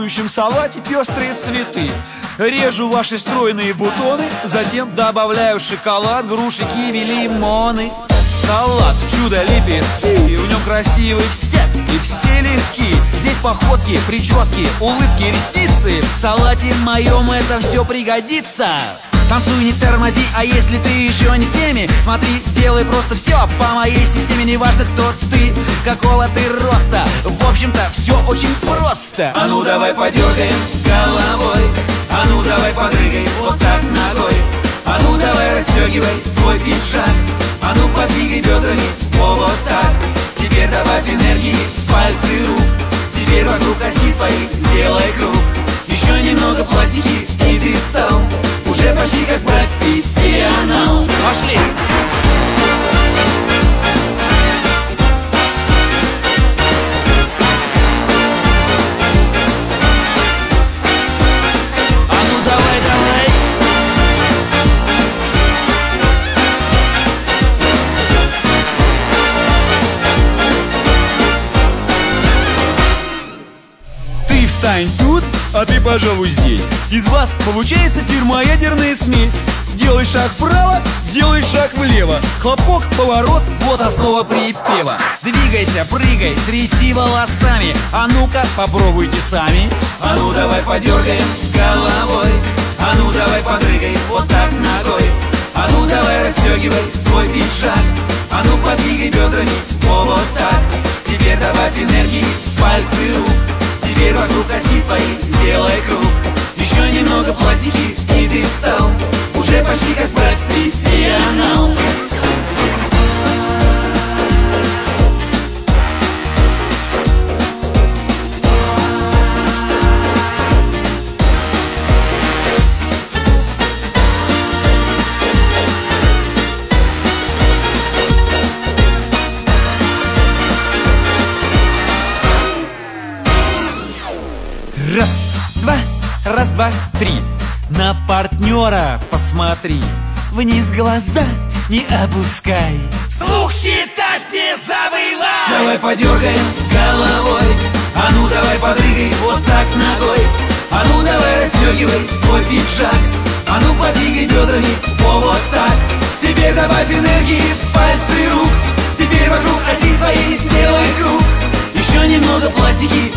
будущем салате пестрые цветы. Режу ваши стройные бутоны, затем добавляю шоколад, груши, киви, лимоны. Салат чудо лепестки, в нем красивый все и все легки. Здесь походки, прически, улыбки, ресницы. В салате моем это все пригодится. Танцуй, не тормози, а если ты еще не в теме, смотри, делай просто все по моей системе. Неважно, кто ты, какого ты роста, в общем-то, все очень просто. А ну давай подергаем головой, а ну давай подрыгай вот так ногой, а ну давай расстегивай свой пиджак, а ну подвигай бедрами, вот так. Теперь добавь энергии, пальцы рук, теперь вокруг оси своей сделай круг. Еще немного пластики, и ты стал уже почти как профессионал. Пошли! А ну давай, давай! Ты встань тут, а ты, пожалуй, здесь. Из вас получается термоядерная смесь. Делай шаг вправо, делай шаг влево. Хлопок, поворот, вот основа припева. Двигайся, прыгай, тряси волосами. А ну-ка, попробуйте сами. А ну давай подергаем головой, а ну давай подрыгай вот так ногой, а ну давай расстегивай свой пиджак, а ну подвигай бедрами, вот так. Теперь добавь энергии, пальцы рук, теперь вокруг оси своей сделай круг. Еще немного пластики, и ты стал уже почти как профессионал. Раз, два, три. На партнера посмотри, вниз глаза не опускай, вслух считать не забывай. Давай подергаем головой, а ну давай подрыгай вот так ногой, а ну давай расстегивай свой пиджак, а ну подвигай бедрами, вот так. Теперь добавь энергии, пальцы рук, теперь вокруг оси своей сделай круг. Еще немного пластики,